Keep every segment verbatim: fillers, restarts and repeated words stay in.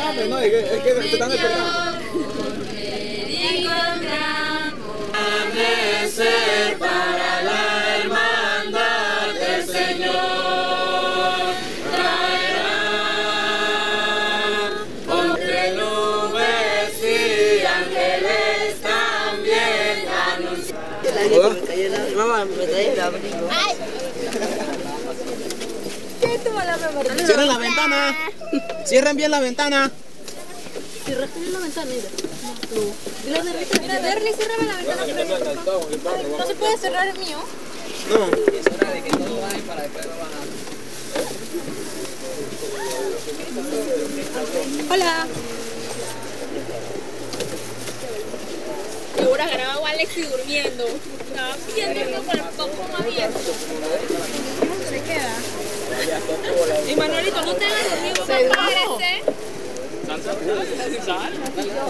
hambre, no, es que, es que se están despertando. Amanecer para la hermandad del Señor traerá entre nubes y ángeles también anuncian. Mamá, me trae el abrigo. Cierren la ventana. Cierren bien la ventana. Cierra bien la ventana, mira. Dile a Derly, Mira, Derly, ciérrame la ventana. ¿No se puede cerrar el mío? No. Es hora de que todos bajen para después no bajar. Hola. Seguro grababa a Alexi durmiendo. Estaba bien durmiendo con el popón abierto. Se queda. Y Manuelito, no te hagas dormir, papá. Párese. ¿Sal?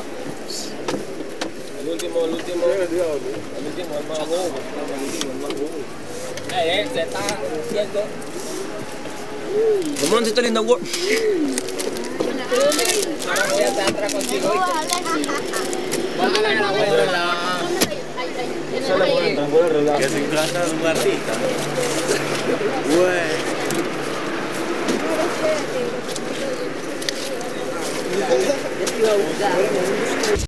El último, el último, el último, el más bobo, el último, el más bobo. Eh, se está haciendo. ¿Cómo no se está lindo? Ahora voy a estar atrás contigo, ¿oíste? Bájale a la abuela. Que se trata de un artista. Güey. Yo te iba a buscar.